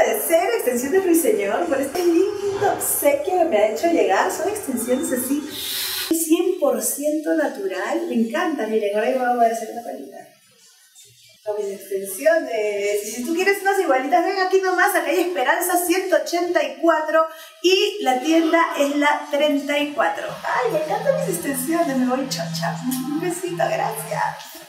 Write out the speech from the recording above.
agradecer a Extensiones Ruiseñor por este lindo obsequio que me ha hecho llegar. Son extensiones así 100% natural. Me encanta, miren, ahora yo voy a poder hacer una palita con mis extensiones. Y si tú quieres unas igualitas, ven aquí nomás, acá hay Esperanza 184 y la tienda es la 34. Ay, me encantan mis extensiones, me voy chocha. Un besito, gracias.